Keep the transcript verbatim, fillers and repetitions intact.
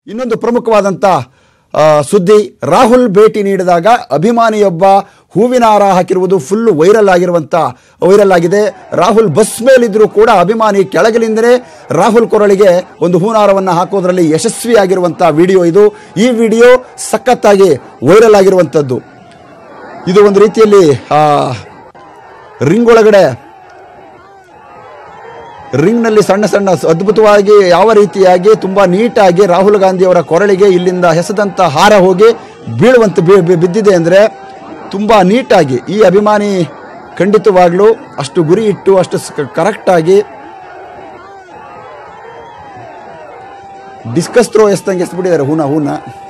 ಇನ್ನೊಂದು ಪ್ರಮುಖವಾದಂಥ ಸುದ್ದಿ, ರಾಹುಲ್ ಭೇಟಿ ನೀಡಿದಾಗ ಅಭಿಮಾನಿಯೊಬ್ಬ ಹೂವಿನ ಹಾರ ಹಾಕಿರುವುದು ಫುಲ್ ವೈರಲ್ ಆಗಿರುವಂಥ ವೈರಲ್ ಆಗಿದೆ. ರಾಹುಲ್ ಬಸ್ ಮೇಲಿದ್ದರೂ ಕೂಡ ಅಭಿಮಾನಿ ಕೆಳಗಿನಿಂದಲೇ ರಾಹುಲ್ ಕೊರಳಿಗೆ ಒಂದು ಹೂವಿನ ಹಾರವನ್ನು ಹಾಕೋದ್ರಲ್ಲಿ ಯಶಸ್ವಿಯಾಗಿರುವಂಥ ವಿಡಿಯೋ ಇದು. ಈ ವಿಡಿಯೋ ಸಖತ್ತಾಗಿ ವೈರಲ್ ಆಗಿರುವಂಥದ್ದು. ಇದು ಒಂದು ರೀತಿಯಲ್ಲಿ ರಿಂಗ್ ಒಳಗಡೆ ರಿಂಗ್ನಲ್ಲಿ ಸಣ್ಣ ಸಣ್ಣ ಅದ್ಭುತವಾಗಿ ಯಾವ ರೀತಿಯಾಗಿ ತುಂಬ ನೀಟಾಗಿ ರಾಹುಲ್ ಗಾಂಧಿ ಅವರ ಕೊರಳಿಗೆ ಇಲ್ಲಿಂದ ಹೆಸದಂಥ ಹಾರ ಹೋಗಿ ಬೀಳುವಂತೆ ಬಿದ್ದಿದೆ ಅಂದರೆ ತುಂಬ ನೀಟಾಗಿ ಈ ಅಭಿಮಾನಿ ಖಂಡಿತವಾಗ್ಲೂ ಅಷ್ಟು ಗುರಿ ಇಟ್ಟು ಅಷ್ಟು ಕರೆಕ್ಟಾಗಿ ಡಿಸ್ಕಸ್ ಥ್ರೋ ಎಸ್ದಂಗೆ ಎಸ್ಬಿಟ್ಟಿದ್ದಾರೆ ಹೂನ ಹೂನ